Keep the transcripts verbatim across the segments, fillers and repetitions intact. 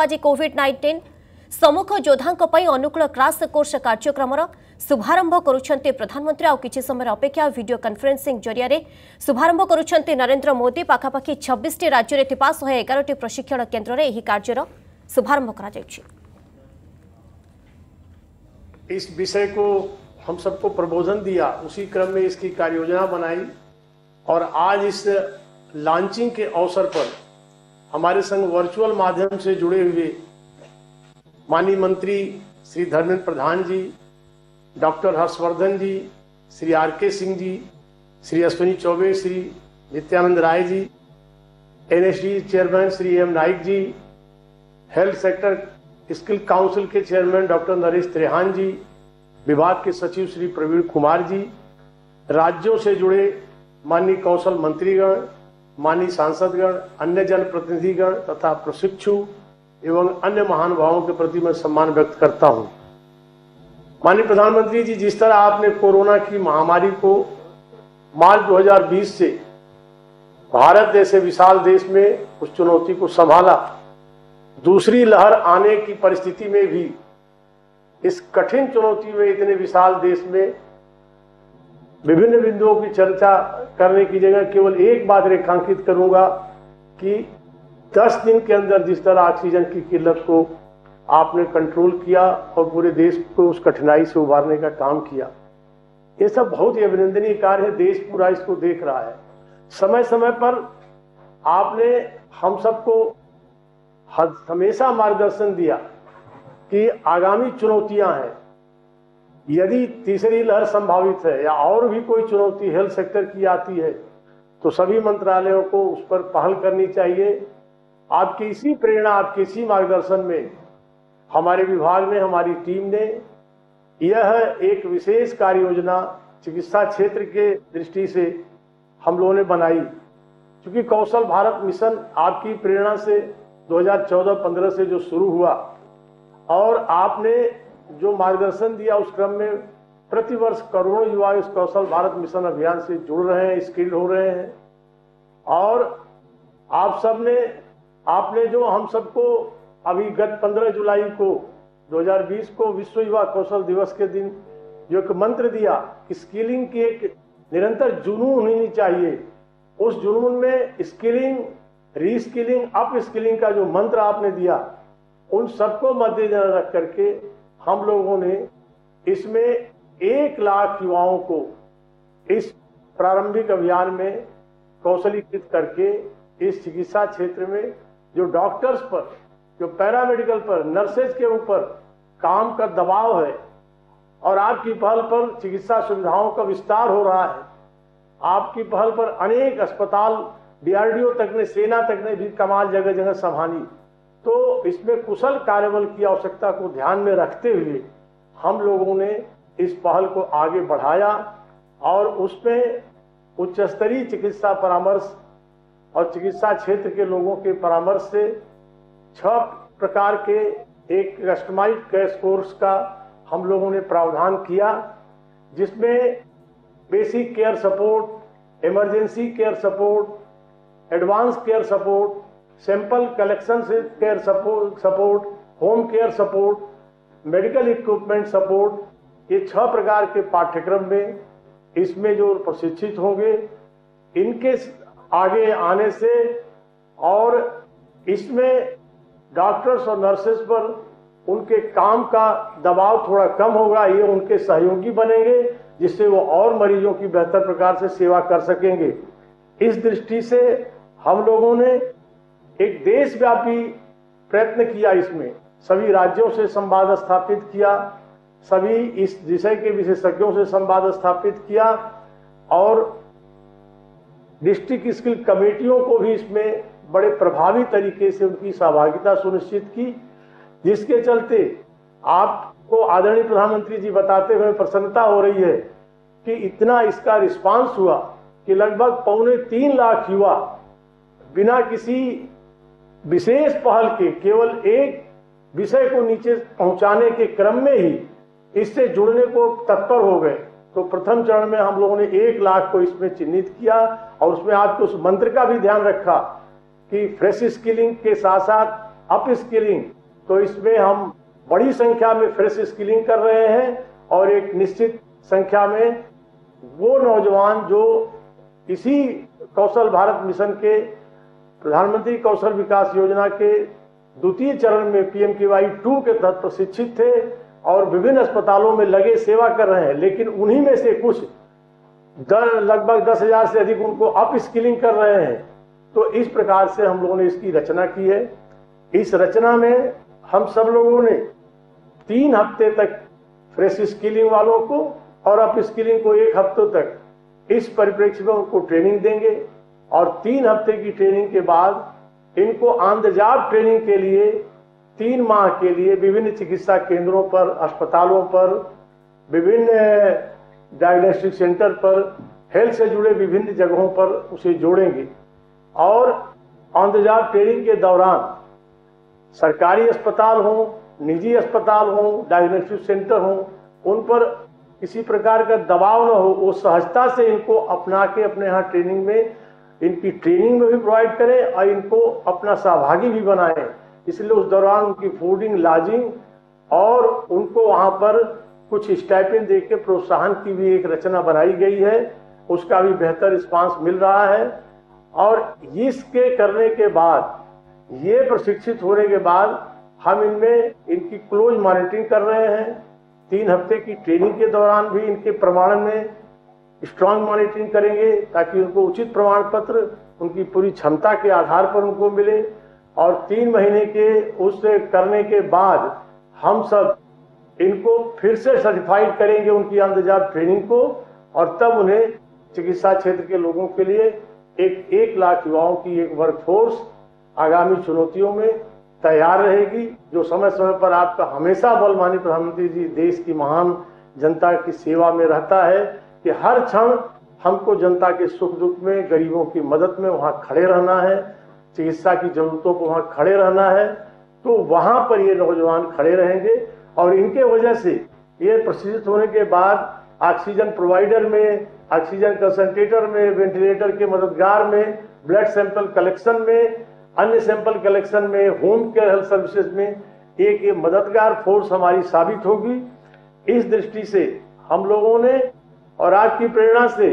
आज Covid nineteen सम्मुख योद्धा अनुकूल क्राश कोर्स कार्यक्रम शुभारंभ करुछन्ते प्रधानमंत्री। आ किछि समय अपेक्षा वीडियो कॉन्फ्रेंसिंग जरिया शुभारंभ करुछन्ते नरेंद्र मोदी। पाखापाखि छब्बीस टी राज्य में थिबा एक सौ एगारह टी प्रशिक्षण केन्द्र में यह कार्यर शुभारंभ करा जायछि। इस विषय को हम सबको प्रबोधन दिया, उसी क्रम में इसकी कार्य योजना बनाई और आज इस लॉन्चिंग के अवसर पर हमारे संग वर्चुअल माध्यम से जुड़े हुए माननीय मंत्री Shri Dharmendra Pradhan ji, doctor Harshvardhan ji, Shri R K Singh ji, Shri Ashwini Choubey, Shri Nityanand Rai ji, N S D chairman Shri M Naik ji, health sector skill council के चेयरमैन डॉक्टर नरेश त्रेहान जी, विभाग के सचिव श्री प्रवीण कुमार जी, राज्यों से जुड़े माननीय कौशल मंत्रीगण, माननीय सांसदगण, अन्य जनप्रतिनिधिगण तथा प्रशिक्षु एवं अन्य महानुभावों के प्रति मैं सम्मान व्यक्त करता हूं। माननीय प्रधानमंत्री जी, जिस तरह आपने कोरोना की महामारी को मार्च दो हज़ार बीस से भारत जैसे विशाल देश में उस चुनौती को संभाला, दूसरी लहर आने की परिस्थिति में भी इस कठिन चुनौती में इतने विशाल देश में विभिन्न बिंदुओं की चर्चा करने की जगह केवल एक बात रेखांकित करूंगा कि दस दिन के अंदर जिस तरह ऑक्सीजन की किल्लत को आपने कंट्रोल किया और पूरे देश को उस कठिनाई से उबारने का काम किया, ये सब बहुत ही अभिनंदनीय कार्य है। देश पूरा इसको देख रहा है। समय समय पर आपने हम सबको हमेशा मार्गदर्शन दिया कि आगामी चुनौतियां हैं, यदि तीसरी लहर संभावित है या और भी कोई चुनौती हेल्थ सेक्टर की आती है तो सभी मंत्रालयों को उस पर पहल करनी चाहिए। आपकी इसी प्रेरणा, आपके इसी मार्गदर्शन में हमारे विभाग ने, हमारी टीम ने यह एक विशेष कार्य योजना चिकित्सा क्षेत्र के दृष्टि से हम लोगों ने बनाई। क्योंकि कौशल भारत मिशन आपकी प्रेरणा से दो हज़ार चौदह पंद्रह से जो शुरू हुआ और आपने जो मार्गदर्शन दिया, उस क्रम में प्रतिवर्ष करोड़ों युवा इस कौशल भारत मिशन अभियान से जुड़ रहे हैं, स्किल्ड हो रहे हैं। और आप सब ने आपने जो हम सबको अभी गत पंद्रह जुलाई को दो हज़ार बीस को विश्व युवा कौशल दिवस के दिन जो एक मंत्र दिया कि स्किलिंग की एक निरंतर जुनून होनी चाहिए, उस जुनून में स्किलिंग, रीस्किलिंग, अप स्किलिंग का जो मंत्र आपने दिया, उन सबको मद्देनजर रख करके हम लोगों ने इसमें एक लाख युवाओं को इस प्रारंभिक अभियान में कौशलीकृत करके इस चिकित्सा क्षेत्र में जो डॉक्टर्स पर, जो पैरामेडिकल पर, नर्सेज के ऊपर काम का दबाव है और आपकी पहल पर चिकित्सा सुविधाओं का विस्तार हो रहा है, आपकी पहल पर अनेक अस्पताल, डी आर डी ओ तक ने, सेना तक ने भी कमाल जगह जगह संभाली। तो इसमें कुशल कार्यबल की आवश्यकता को ध्यान में रखते हुए हम लोगों ने इस पहल को आगे बढ़ाया और उसमें उच्च स्तरीय चिकित्सा परामर्श और चिकित्सा क्षेत्र के लोगों के परामर्श से छह प्रकार के एक कस्टमाइज्ड क्रैश कोर्स का हम लोगों ने प्रावधान किया, जिसमें basic care support, emergency care support, advance care support, sample collection से care support support home care support, medical equipment support, ये छह प्रकार के पाठ्यक्रम में इसमें जो प्रशिक्षित होंगे, इनके आगे आने से और इसमें डॉक्टर्स और नर्सेस पर उनके काम का दबाव थोड़ा कम होगा, ये उनके सहयोगी बनेंगे, जिससे वो और मरीजों की बेहतर प्रकार से सेवा कर सकेंगे। इस दृष्टि से हम लोगों ने एक देशव्यापी प्रयत्न किया, इसमें सभी राज्यों से संवाद स्थापित किया, सभी इस विषय के विशेषज्ञों से संवाद स्थापित किया और डिस्ट्रिक्ट स्किल कमेटियों को भी इसमें बड़े प्रभावी तरीके से उनकी सहभागिता सुनिश्चित की, जिसके चलते आपको आदरणीय प्रधानमंत्री जी बताते हुए प्रसन्नता हो रही है कि इतना इसका रिस्पांस हुआ कि लगभग पौने तीन लाख युवा बिना किसी विशेष पहल के केवल एक विषय को नीचे पहुंचाने के क्रम में ही इससे जुड़ने को तत्पर हो गए। तो प्रथम चरण में हम लोगों ने एक लाख को इसमें चिन्हित किया और उसमें आपको उस मंत्र का भी ध्यान रखा कि फ्रेश स्किलिंग के साथ साथ अप स्किलिंग, तो इसमें हम बड़ी संख्या में फ्रेश स्किलिंग कर रहे हैं और एक निश्चित संख्या में वो नौजवान जो इसी कौशल भारत मिशन के प्रधानमंत्री कौशल विकास योजना के द्वितीय चरण में पीएम के वाई टू के तहत प्रशिक्षित थे और विभिन्न अस्पतालों में लगे सेवा कर रहे हैं, लेकिन उन्हीं में से कुछ लगभग दस हजार से अधिक उनको अप स्किलिंग कर रहे हैं। तो इस प्रकार से हम लोगों ने इसकी रचना की है। इस रचना में हम सब लोगों ने तीन हफ्ते तक फ्रेश स्किलिंग वालों को और अप स्किलिंग को एक हफ्तों तक इस परिप्रेक्ष्य में उनको ट्रेनिंग देंगे और तीन हफ्ते की ट्रेनिंग के बाद इनको ऑन द जॉब ट्रेनिंग के लिए तीन माह के लिए विभिन्न चिकित्सा केंद्रों पर, अस्पतालों पर, विभिन्न डायग्नोस्टिक सेंटर पर, हेल्थ से जुड़े विभिन्न जगहों पर उसे जोड़ेंगे और ऑन द जॉब ट्रेनिंग के दौरान सरकारी अस्पताल हो, निजी अस्पताल हो, डायग्नोस्टिक सेंटर हो, उन पर किसी प्रकार का दबाव न हो, वो सहजता से इनको अपना के अपने यहाँ ट्रेनिंग में इनकी ट्रेनिंग में भी प्रोवाइड करें और इनको अपना सहभागी भी बनाएं। इसलिए उस दौरान उनकी फूडिंग, लॉजिंग और उनको वहाँ पर कुछ स्टाइपेंड दे के प्रोत्साहन की भी एक रचना बनाई गई है। उसका भी बेहतर रिस्पांस मिल रहा है और इसके करने के बाद, ये प्रशिक्षित होने के बाद हम इनमें इनकी क्लोज मॉनिटरिंग कर रहे हैं। तीन हफ्ते की ट्रेनिंग के दौरान भी इनके प्रमाणन में स्ट्रांग मॉनिटरिंग करेंगे ताकि उनको उचित प्रमाण पत्र उनकी पूरी क्षमता के आधार पर उनको मिले और तीन महीने के उस करने के बाद हम सब इनको फिर से सर्टिफाइड करेंगे उनकी ऑन द जॉब ट्रेनिंग को और तब उन्हें चिकित्सा क्षेत्र के लोगों के लिए एक एक लाख युवाओं की एक वर्कफोर्स आगामी चुनौतियों में तैयार रहेगी, जो समय समय पर आपका हमेशा बल माननीय प्रधानमंत्री जी देश की महान जनता की सेवा में रहता है कि हर क्षण हमको जनता के सुख दुख में, गरीबों की मदद में वहाँ खड़े रहना है, चिकित्सा की जरूरतों को वहाँ खड़े रहना है। तो वहाँ पर ये नौजवान खड़े रहेंगे और इनके वजह से ये प्रशिक्षित होने के बाद ऑक्सीजन प्रोवाइडर में, ऑक्सीजन कंसंट्रेटर में, वेंटिलेटर के मददगार में, ब्लड सैंपल कलेक्शन में, अन्य सैंपल कलेक्शन में, होम केयर हेल्थ सर्विसेज में एक ये मददगार फोर्स हमारी साबित होगी। इस दृष्टि से हम लोगों ने और आपकी प्रेरणा से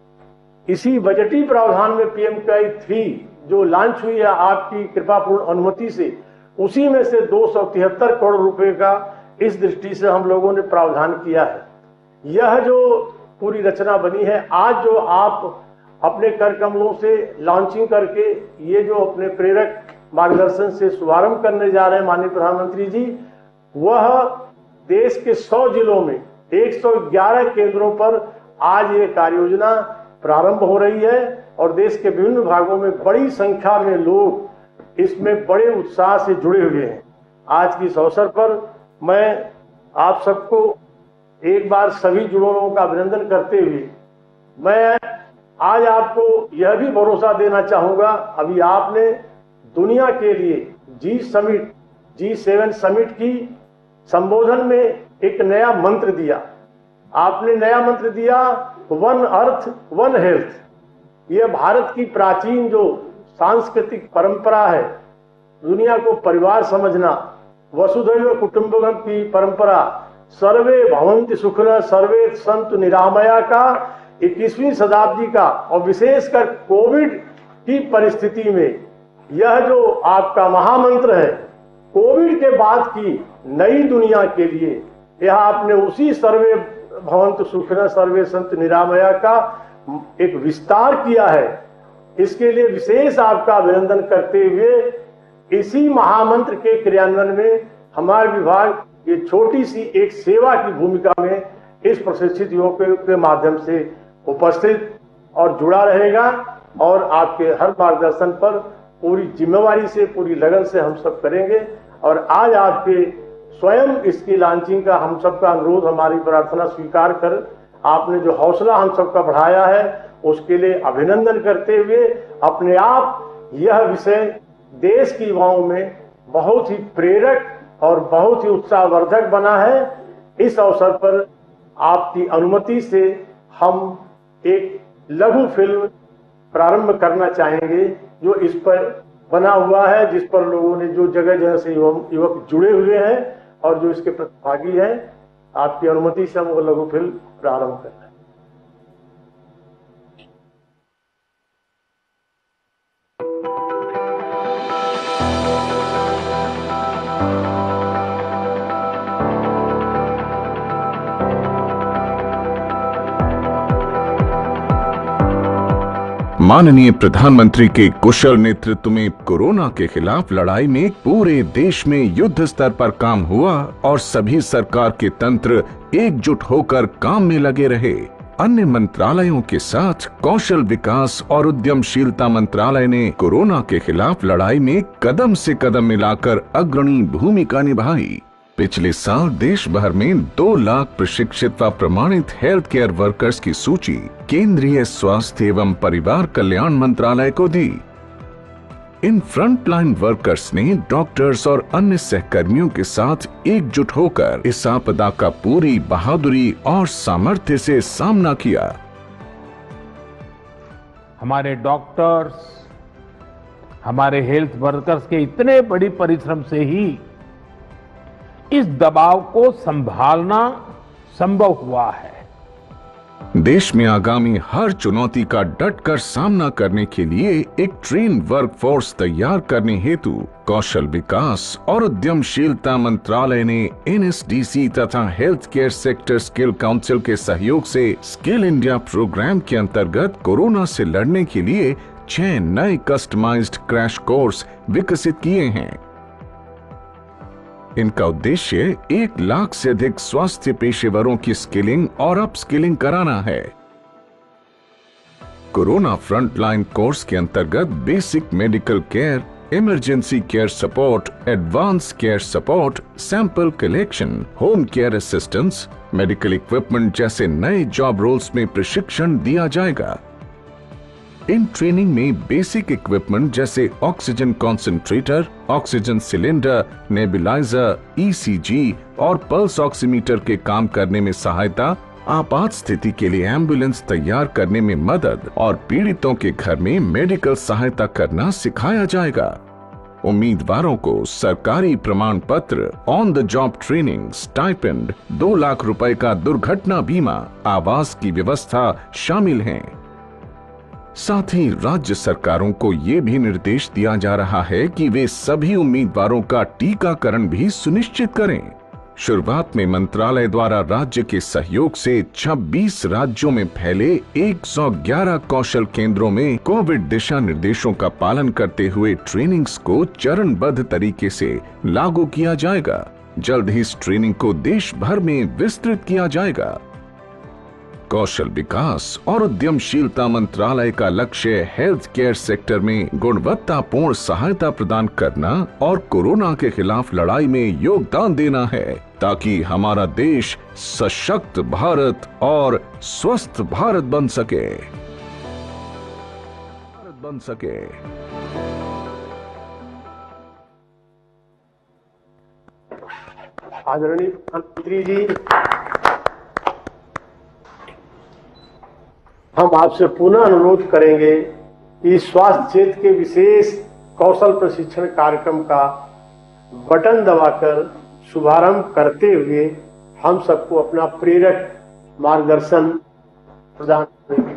इसी बजटीय प्रावधान में पीएम के वाई थ्री जो लॉन्च हुई है आपकी कृपापूर्ण अनुमति से, उसी में से दो सौ तिहत्तर करोड़ रुपए का इस दृष्टि से हम लोगों ने प्रावधान किया है। यह जो पूरी रचना बनी है, आज जो आप अपने कर कमलों से लॉन्चिंग करके ये जो अपने प्रेरक मार्गदर्शन से शुभारंभ करने जा रहे हैं माननीय प्रधानमंत्री जी, वह देश के सौ जिलों में एक सौ ग्यारह केंद्रों पर आज ये कार्य योजना प्रारंभ हो रही है और देश के विभिन्न भागों में बड़ी संख्या में लोग इसमें बड़े उत्साह से जुड़े हुए हैं। आज की इस अवसर पर मैं आप सबको एक बार सभी जुड़ों लोगों का अभिनंदन करते हुए मैं आज आपको यह भी भरोसा देना चाहूंगा, अभी आपने दुनिया के लिए G summit G seven summit की संबोधन में एक नया मंत्र दिया। आपने नया मंत्र दिया वन अर्थ वन हेल्थ। यह भारत की प्राचीन जो सांस्कृतिक परंपरा है, दुनिया को परिवार समझना, वसुधैव कुटुंबकम की परंपरा, सर्वे भवन्ति सुखिनः सर्वे सन्तु निरामया का इक्कीसवीं शताब्दी का और विशेषकर कोविड की परिस्थिति में यह जो आपका महामंत्र है, कोविड के बाद की नई दुनिया के लिए यह आपने उसी सर्वे भवन्तु सुखिनः सर्वे सन्तु निरामया का एक विस्तार किया है। इसके लिए विशेष आपका अभिनंदन करते हुए इसी महामंत्र के क्रियान्वयन में हमारे विभाग ये छोटी सी एक सेवा की भूमिका में इस प्रशिक्षित युवकों के माध्यम से उपस्थित और जुड़ा रहेगा और आपके हर मार्गदर्शन पर पूरी जिम्मेवारी से, पूरी लगन से हम सब करेंगे। और आज आपके स्वयं इसकी लॉन्चिंग का हम सबका अनुरोध, हमारी प्रार्थना स्वीकार कर आपने जो हौसला हम सबका बढ़ाया है उसके लिए अभिनंदन करते हुए अपने आप यह विषय देश की युवाओं में बहुत ही प्रेरक और बहुत ही उत्साहवर्धक बना है। इस अवसर पर आपकी अनुमति से हम एक लघु फिल्म प्रारंभ करना चाहेंगे जो इस पर बना हुआ है, जिस पर लोगों ने जो जगह जगह से युवक जुड़े हुए हैं और जो इसके प्रतिभागी हैं, आपकी अनुमति से हम वो लघु फिल्म प्रारंभ कर रहे हैं। माननीय प्रधानमंत्री के कुशल नेतृत्व में कोरोना के खिलाफ लड़ाई में पूरे देश में युद्ध स्तर पर काम हुआ और सभी सरकार के तंत्र एकजुट होकर काम में लगे रहे। अन्य मंत्रालयों के साथ कौशल विकास और उद्यमशीलता मंत्रालय ने कोरोना के खिलाफ लड़ाई में कदम से कदम मिलाकर अग्रणी भूमिका निभाई। पिछले साल देश भर में दो लाख प्रशिक्षित व प्रमाणित हेल्थ केयर वर्कर्स की सूची केंद्रीय स्वास्थ्य एवं परिवार कल्याण मंत्रालय को दी। इन फ्रंटलाइन वर्कर्स ने डॉक्टर्स और अन्य सहकर्मियों के साथ एकजुट होकर इस आपदा का पूरी बहादुरी और सामर्थ्य से सामना किया। हमारे डॉक्टर्स, हमारे हेल्थ वर्कर्स के इतने बड़ी परिश्रम से ही इस दबाव को संभालना संभव हुआ है। देश में आगामी हर चुनौती का डटकर सामना करने के लिए एक ट्रेन वर्कफोर्स तैयार करने हेतु कौशल विकास और उद्यमशीलता मंत्रालय ने एन एस डी सी तथा health care sector skill council के सहयोग से स्किल इंडिया प्रोग्राम के अंतर्गत कोरोना से लड़ने के लिए छह नए कस्टमाइज्ड क्रैश कोर्स विकसित किए हैं। इनका उद्देश्य एक लाख से अधिक स्वास्थ्य पेशेवरों की स्किलिंग और अपस्किलिंग कराना है। कोरोना फ्रंटलाइन कोर्स के अंतर्गत basic medical care, emergency care support, advance care support, sample collection, home care assistance, medical equipment जैसे नए जॉब रोल्स में प्रशिक्षण दिया जाएगा। इन ट्रेनिंग में बेसिक इक्विपमेंट जैसे oxygen concentrator, oxygen cylinder, nebulizer, E C G और पल्स ऑक्सीमीटर के काम करने में सहायता, आपात स्थिति के लिए एम्बुलेंस तैयार करने में मदद और पीड़ितों के घर में मेडिकल सहायता करना सिखाया जाएगा। उम्मीदवारों को सरकारी प्रमाण पत्र, on the job training, stipend, दो लाख रुपए का दुर्घटना बीमा, आवास की व्यवस्था शामिल है। साथ ही राज्य सरकारों को ये भी निर्देश दिया जा रहा है कि वे सभी उम्मीदवारों का टीकाकरण भी सुनिश्चित करें। शुरुआत में मंत्रालय द्वारा राज्य के सहयोग से छब्बीस राज्यों में फैले एक सौ ग्यारह कौशल केंद्रों में कोविड दिशा निर्देशों का पालन करते हुए ट्रेनिंग्स को चरणबद्ध तरीके से लागू किया जाएगा। जल्द ही इस ट्रेनिंग को देश भर में विस्तृत किया जाएगा। कौशल विकास और उद्यमशीलता मंत्रालय का लक्ष्य हेल्थ केयर सेक्टर में गुणवत्तापूर्ण सहायता प्रदान करना और कोरोना के खिलाफ लड़ाई में योगदान देना है, ताकि हमारा देश सशक्त भारत और स्वस्थ भारत बन सके भारत बन सके आदरणीय प्रधानमंत्री जी, हम आपसे पुनः अनुरोध करेंगे कि स्वास्थ्य क्षेत्र के विशेष कौशल प्रशिक्षण कार्यक्रम का बटन दबाकर शुभारंभ करते हुए हम सबको अपना प्रेरक मार्गदर्शन प्रदान करेंगे।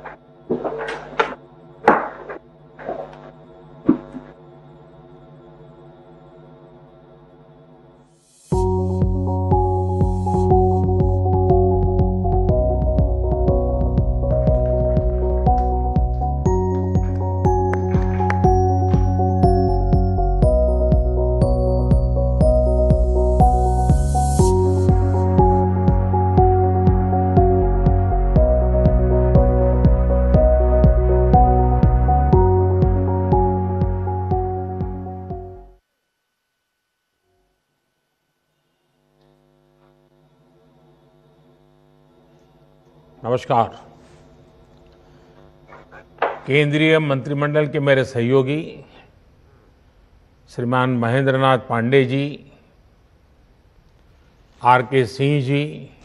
नमस्कार। केंद्रीय मंत्रिमंडल के मेरे सहयोगी श्रीमान महेंद्र नाथ पांडे जी, आर के सिंह जी,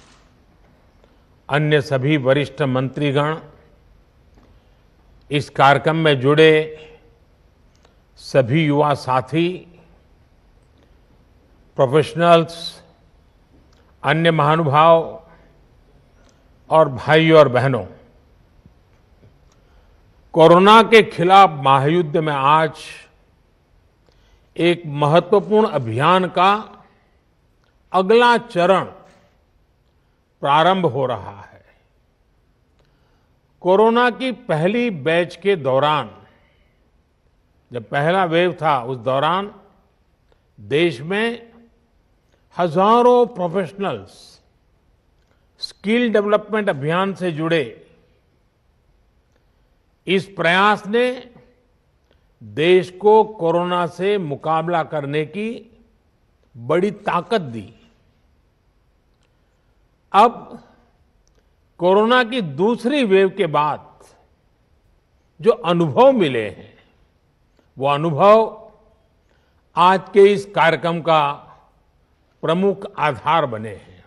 अन्य सभी वरिष्ठ मंत्रीगण, इस कार्यक्रम में जुड़े सभी युवा साथी, प्रोफेशनल्स, अन्य महानुभाव और भाइयों और बहनों, कोरोना के खिलाफ महायुद्ध में आज एक महत्वपूर्ण अभियान का अगला चरण प्रारंभ हो रहा है। कोरोना की पहली बैच के दौरान, जब पहला वेव था, उस दौरान देश में हजारों प्रोफेशनल्स स्किल डेवलपमेंट अभियान से जुड़े। इस प्रयास ने देश को कोरोना से मुकाबला करने की बड़ी ताकत दी। अब कोरोना की दूसरी वेव के बाद जो अनुभव मिले हैं, वो अनुभव आज के इस कार्यक्रम का प्रमुख आधार बने हैं।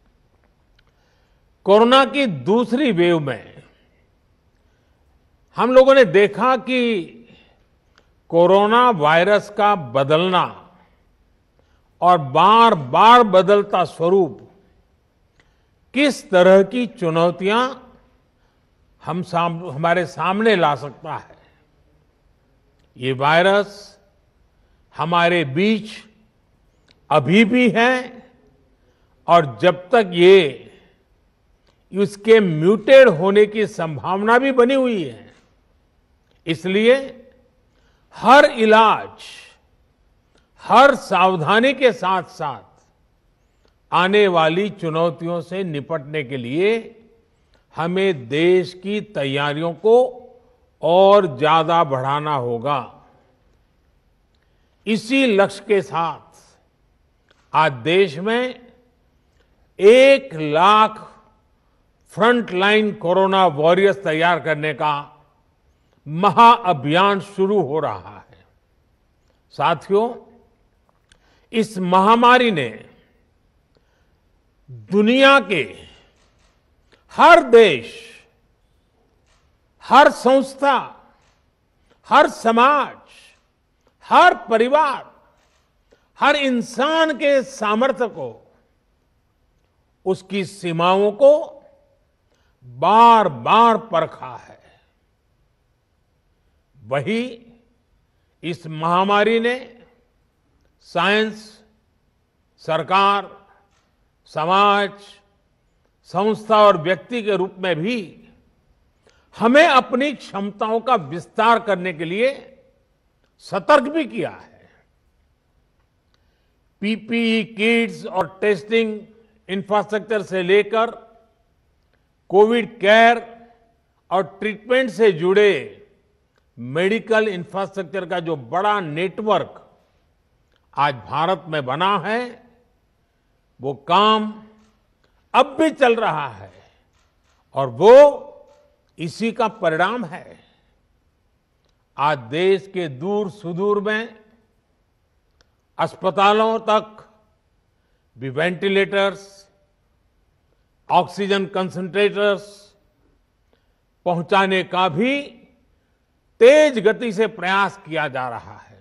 कोरोना की दूसरी वेव में हम लोगों ने देखा कि कोरोना वायरस का बदलना और बार बार बदलता स्वरूप किस तरह की चुनौतियां हम साम, हमारे सामने ला सकता है। ये वायरस हमारे बीच अभी भी है और जब तक ये उसके म्यूटेड होने की संभावना भी बनी हुई है, इसलिए हर इलाज, हर सावधानी के साथ साथ आने वाली चुनौतियों से निपटने के लिए हमें देश की तैयारियों को और ज्यादा बढ़ाना होगा। इसी लक्ष्य के साथ आज देश में एक लाख फ्रंटलाइन कोरोना वॉरियर्स तैयार करने का महाअभियान शुरू हो रहा है। साथियों, इस महामारी ने दुनिया के हर देश, हर संस्था, हर समाज, हर परिवार, हर इंसान के सामर्थ्य को, उसकी सीमाओं को बार बार परखा है। वही इस महामारी ने साइंस, सरकार, समाज, संस्था और व्यक्ति के रूप में भी हमें अपनी क्षमताओं का विस्तार करने के लिए सतर्क भी किया है। पीपीई किट्स और टेस्टिंग इंफ्रास्ट्रक्चर से लेकर कोविड केयर और ट्रीटमेंट से जुड़े मेडिकल इंफ्रास्ट्रक्चर का जो बड़ा नेटवर्क आज भारत में बना है, वो काम अब भी चल रहा है और वो इसी का परिणाम है। आज देश के दूर सुदूर में अस्पतालों तक भी वेंटिलेटर्स, ऑक्सीजन कंसंट्रेटर्स पहुंचाने का भी तेज गति से प्रयास किया जा रहा है।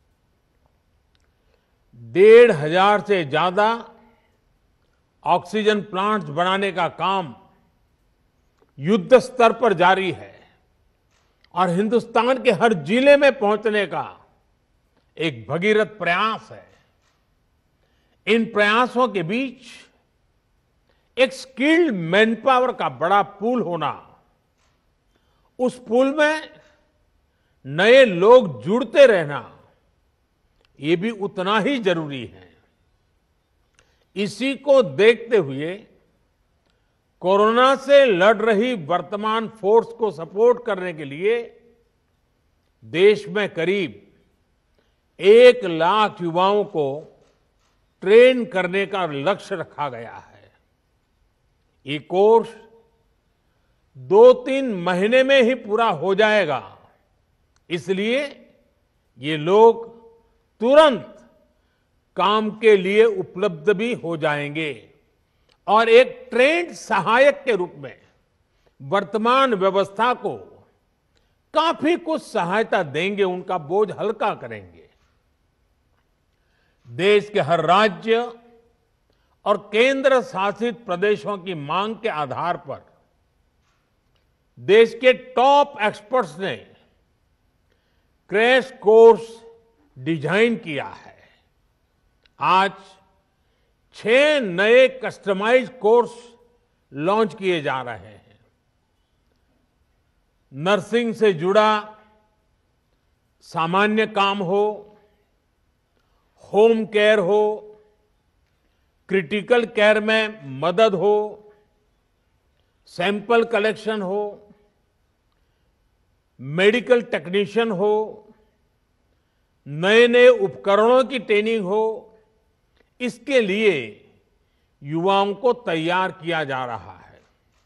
डेढ़ हजार से ज्यादा ऑक्सीजन प्लांट्स बनाने का काम युद्ध स्तर पर जारी है और हिंदुस्तान के हर जिले में पहुंचने का एक भगीरथ प्रयास है। इन प्रयासों के बीच एक स्किल्ड मैन पावर का बड़ा पूल होना, उस पूल में नए लोग जुड़ते रहना, ये भी उतना ही जरूरी है। इसी को देखते हुए कोरोना से लड़ रही वर्तमान फोर्स को सपोर्ट करने के लिए देश में करीब एक लाख युवाओं को ट्रेन करने का लक्ष्य रखा गया है। ये कोर्स दो तीन महीने में ही पूरा हो जाएगा, इसलिए ये लोग तुरंत काम के लिए उपलब्ध भी हो जाएंगे और एक ट्रेंड सहायक के रूप में वर्तमान व्यवस्था को काफी कुछ सहायता देंगे, उनका बोझ हल्का करेंगे। देश के हर राज्य और केंद्र शासित प्रदेशों की मांग के आधार पर देश के टॉप एक्सपर्ट्स ने क्रैश कोर्स डिजाइन किया है। आज छह नए कस्टमाइज कोर्स लॉन्च किए जा रहे हैं। नर्सिंग से जुड़ा सामान्य काम हो, होम केयर हो, क्रिटिकल केयर में मदद हो, सैंपल कलेक्शन हो, मेडिकल टेक्नीशियन हो, नए नए उपकरणों की ट्रेनिंग हो, इसके लिए युवाओं को तैयार किया जा रहा है।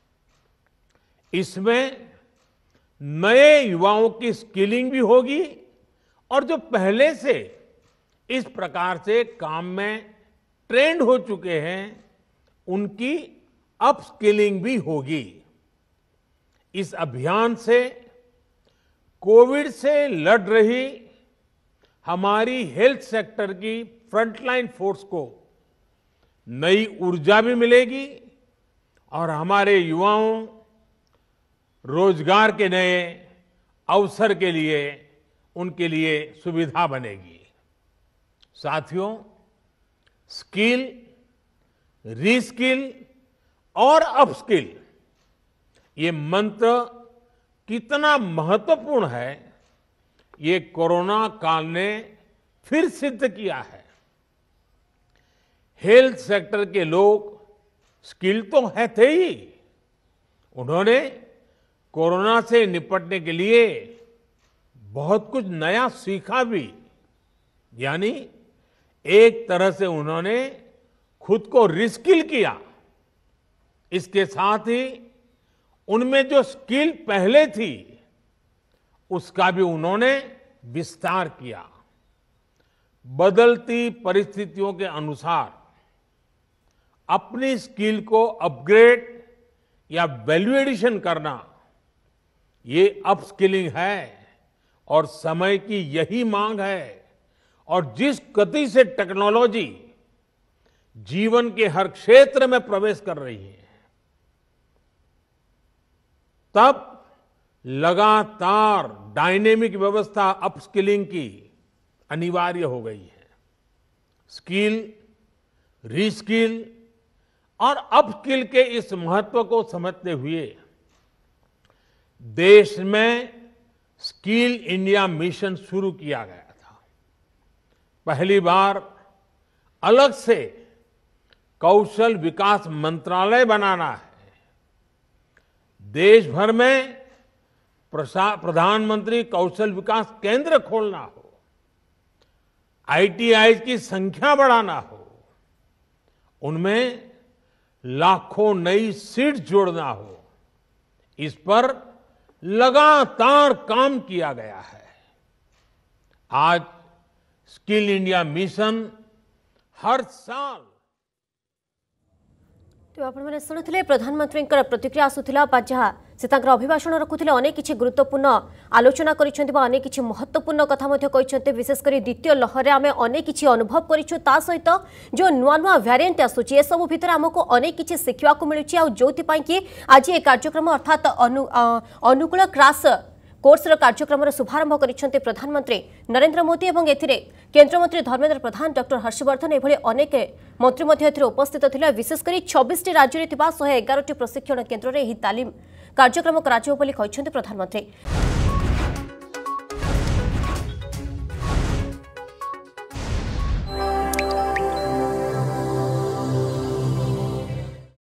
इसमें नए युवाओं की स्किलिंग भी होगी और जो पहले से इस प्रकार से काम में ट्रेंड हो चुके हैं उनकी अपस्किलिंग भी होगी। इस अभियान से कोविड से लड़ रही हमारी हेल्थ सेक्टर की फ्रंटलाइन फोर्स को नई ऊर्जा भी मिलेगी और हमारे युवाओं रोजगार के नए अवसर के लिए उनके लिए सुविधा बनेगी। साथियों, स्किल, रीस्किल और अपस्किल ये मंत्र कितना महत्वपूर्ण है, ये कोरोना काल ने फिर सिद्ध किया है। हेल्थ सेक्टर के लोग स्किल तो है थे ही, उन्होंने कोरोना से निपटने के लिए बहुत कुछ नया सीखा भी। यानी एक तरह से उन्होंने खुद को रिस्किल किया। इसके साथ ही उनमें जो स्किल पहले थी उसका भी उन्होंने विस्तार किया। बदलती परिस्थितियों के अनुसार अपनी स्किल को अपग्रेड या वैल्यू एडिशन करना, ये अपस्किलिंग है और समय की यही मांग है। और जिस गति से टेक्नोलॉजी जीवन के हर क्षेत्र में प्रवेश कर रही है, तब लगातार डायनेमिक व्यवस्था अपस्किलिंग की अनिवार्य हो गई है। स्किल, रीस्किल और अपस्किल के इस महत्व को समझते हुए देश में स्किल इंडिया मिशन शुरू किया गया था। पहली बार अलग से कौशल विकास मंत्रालय बनाना है। देश भर में प्रधानमंत्री कौशल विकास केंद्र खोलना हो, आईटीआई की संख्या बढ़ाना हो, उनमें लाखों नई सीट जोड़ना हो, इस पर लगातार काम किया गया है। आज स्किल इंडिया मिशन हर साल तो आपने शुणुले प्रधानमंत्री प्रतिक्रिया आसूला जहाँ से अभिभाषण रखुले अनेक किसी गुरुत्वपूर्ण आलोचना अनेक किसी महत्वपूर्ण कथा विशेषकर द्वितीय लहर में आम अनेक किसी अनुभव करूँ। ता सहित जो नुआ नुआ वेरिएंट आसूची ए सब भितर आमको अनेक किसी शिखा मिलूँ। जो कि आज ये कार्यक्रम अर्थात अनु अनुकूल क्राश कोर्सर कार्यक्रम शुभारंभ कर प्रधानमंत्री नरेंद्र मोदी और एथिरे केंद्रमंत्री धर्मेंद्र प्रधान, डॉक्टर हर्षवर्धन एभली अनेक मंत्री उपस्थित थे। विशेषकर छब्बीस राज्य में एक सौ एगार प्रशिक्षण केन्द्र में तालीम कार्यक्रम कर प्रधानमंत्री।